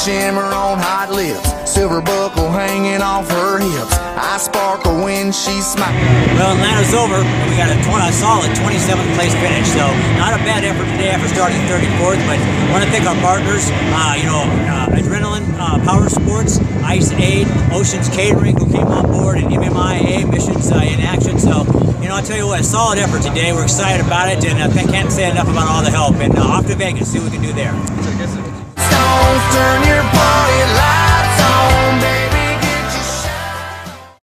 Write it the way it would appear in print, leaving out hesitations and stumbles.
shimmer on hot lips, silver buckle hanging off her hips. I sparkle when she smiles. Well, Atlanta's over, and we got a solid 27th place finish, so not a bad effort today after starting 34th, but I want to thank our partners, Adrenaline Power Sports, Ice Aid, Oceans Catering, who came on board, and MMIA, Missions in Action. So, I'll tell you what, a solid effort today. We're excited about it, and I can't say enough about all the help. And off to Vegas, see what we can do there. Stones turn your party light.